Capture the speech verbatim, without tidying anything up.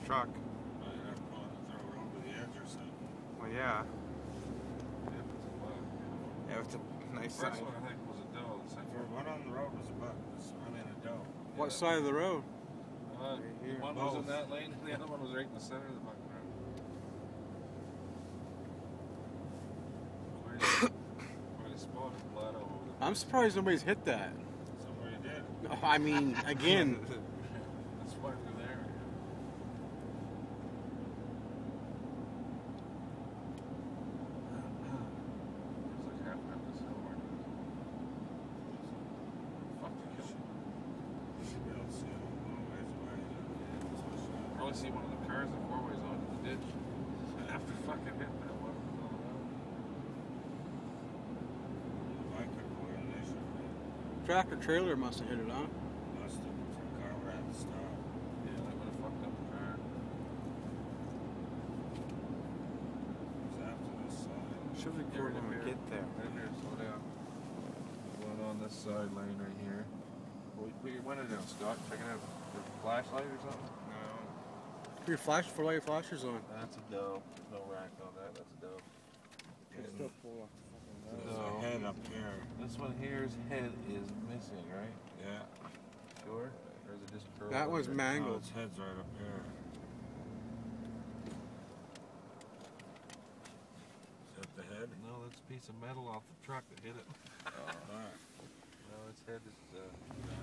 truck. Well, you'd have to pull it and throw it over the edge or something. Well, yeah. Yeah, it's a buck. Yeah, it's a nice The first size. one I think was a doe. The second For one on the road was a buck. This, I mean, a doe. What Yeah. side of the road? Uh, Right here. one was in Both. that lane, and the other one was right in the center of the buck road. Quite a, quite a spot of blood all over the I'm surprised nobody's hit that. Somebody did. I mean, again, That's why we're there. It's like half an episode. Fuck the kill. You should be able to see it a long ways away. Yeah, probably see one of the cars that four ways onto the ditch after fucking hitting that one. I could go in this year. tractor trailer must have hit it, huh? Must have. The car would have to stop. Yeah, that would have fucked up the car. It was after this side. Should Yeah, record right when we here. get there. Right here, slow down. One on this side lane right here. Put put your window down, Scott. Check it out. Your flashlight or something? No. Your flash, for light flashers on. That's a doe. No rack on that. That's a doe. It's still full of fucking There's No. a head up here. This one here's head is missing, right? Yeah. Sure. Or is it just curled? That one's under? No, mangled. its head's right up here. Is that the head? No, that's a piece of metal off the truck that hit it. Alright. No, its head is. Uh,